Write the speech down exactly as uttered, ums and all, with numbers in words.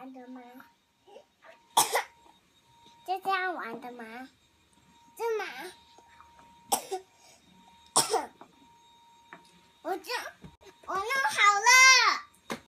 玩的吗？就这样玩的吗？是吗？我这样